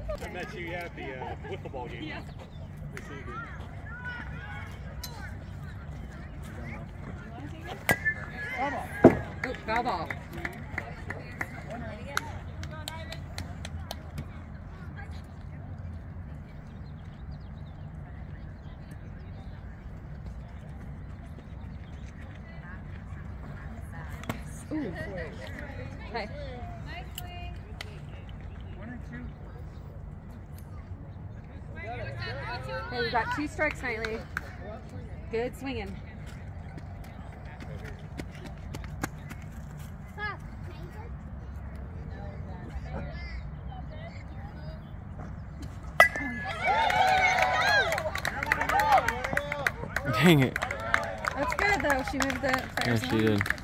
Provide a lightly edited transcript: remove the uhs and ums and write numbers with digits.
I met you at the wiffle ball game. Yeah. Oh, foul ball. Ooh. Okay. Hey, you got 2 strikes, Knightley. Good swinging. Dang it. That's good though. She moved the. Yeah, she did.